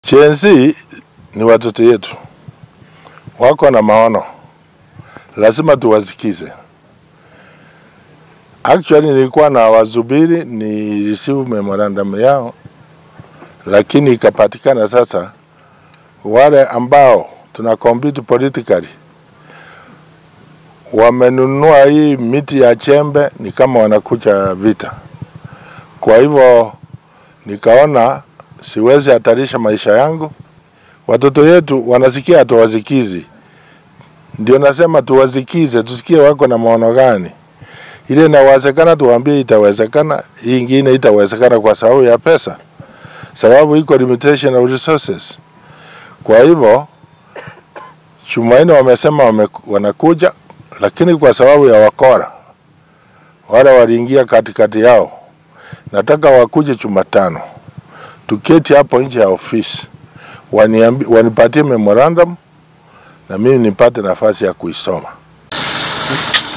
Chenzi ni watoto yetu, wako na maono, lazima tuwasikize. Actually nilikuwa na wazubiri ni receive memorandum yao, lakini ikapatikana sasa wale ambao tuna compete politically wamenunua hii miti ya chembe, ni kama wanakuja vita. Kwa hivyo nikaona siwezi hatarisha maisha yangu. Watoto yetu wanasikia tuwazikizi, ndio nasema tuwazikize, tusikie wako na maono gani. Ile inawezekana tuwaambie itawezekana, hii ingine itawezekana kwa sababu ya pesa, sababu iko limitation of resources. Kwa hivyo Tumaini wamesema wanakuja, lakini kwa sababu ya wakora wale waliingia katikati yao, nataka wakuje Jumatano tuketi hapo nje ya ofisi, wanipatie memorandum na mimi nipate nafasi ya kuisoma.